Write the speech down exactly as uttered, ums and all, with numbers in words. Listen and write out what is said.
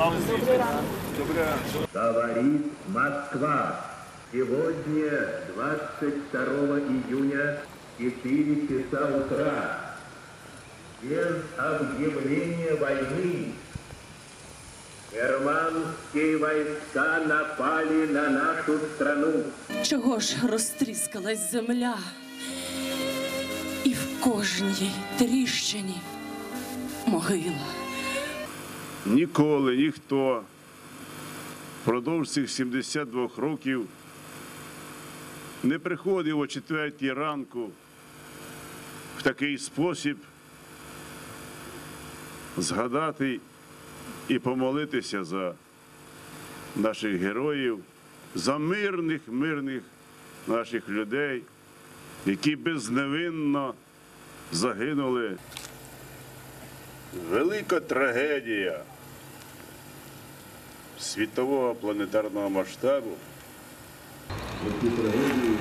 Говорит Москва. Сегодня, двадцать второго июня, четыре часа утра, без объявления войны, германские войска напали на нашу страну. Чого ж розтріскалась земля, і в кожній тріщині могила. Ніколи ніхто впродовж цих сімдесят двох років не приходив о четвертій ранку в такий спосіб згадати і помолитися за наших героїв, за мирних, мирних наших людей, які безневинно загинули. Велика трагедія світового планетарного масштабу. Цю трагедію